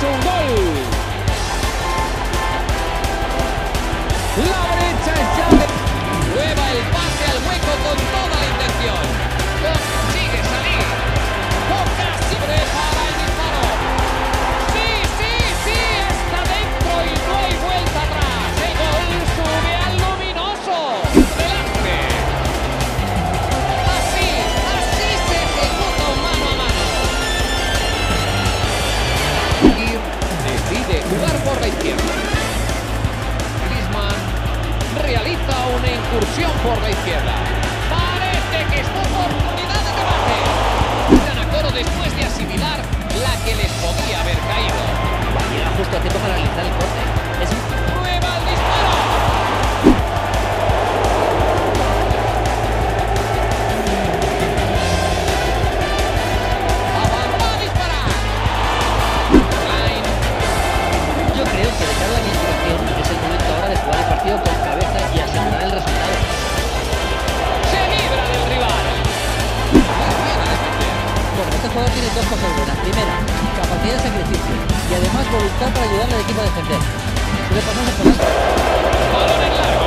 un gol. La brecha es ya de... Prueba el pase al hueco con toda la intención. Consigue salir. Casi prepara el disparo. Sí, está dentro y no hay vuelta atrás. El gol sube al luminoso. Delante. Así se ejecuta un mano a mano. Y decide jugar por la izquierda. Realiza una incursión por la izquierda. Parece que es oportunidad de remate. Están a coro después de asimilar la que les podía haber caído. Llega justo a tiempo para realizar el corte. ¡Prueba el disparo! ¡Va a disparar! Line. Yo creo que de cara a la clasificación es el momento ahora de jugar el partido con cabeza y asegurar el resultado. Se libra del rival. Viene a defender. Bueno, este jugador tiene dos cosas buenas. Primera, capacidad de sacrificio y además voluntad para ayudar al equipo a defender. Puede pasarse por alto. Balón en largo.